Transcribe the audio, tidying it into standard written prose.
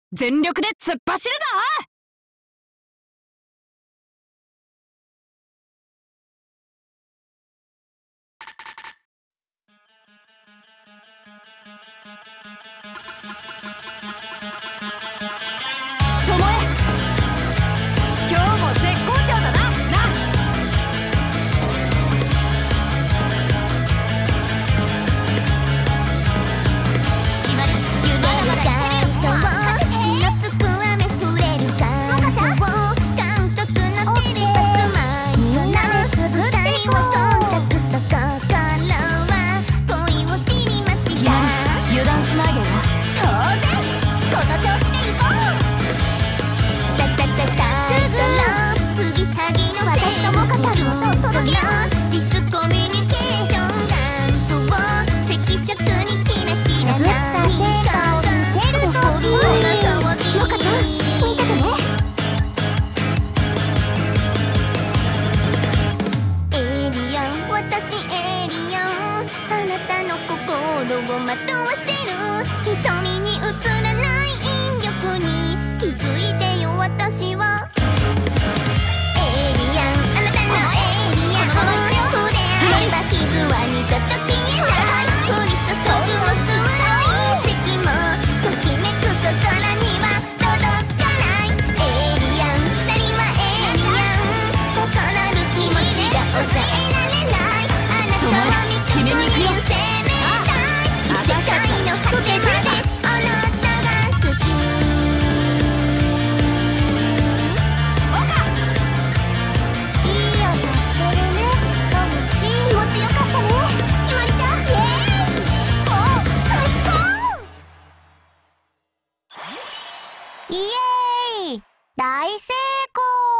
全力で突っ走るだ。ともえ、今日も絶好調だな。決まり。まだまだいけるよ。油断しないでよ。当然この調子でいこう。タタタタすぐ継ぎはぎの私とモカちゃんの音を届けよう。ディスコミュニケーション願望赤色にキラキラ何かが飛び込むモカちゃん見ててね。エイリアン、私エイリアン、あなたの心を惑わせる瞳に映らない引力に気づいてよ。私はエイリアン、あなたのエイリアン、触れ合えば傷は二度と消えない。降り注ぐ無数の隕石もときめくと空には届かない。エイリアン、二人はエイリアン、高鳴る気持ちが抑えられない。あなたは味方に生命体、異世界の果てまであなたが好き。いい音してるね、トムチ。気持ちよかったね、ひまりちゃん。イエーイ、おう最高。イエーイ、大成功。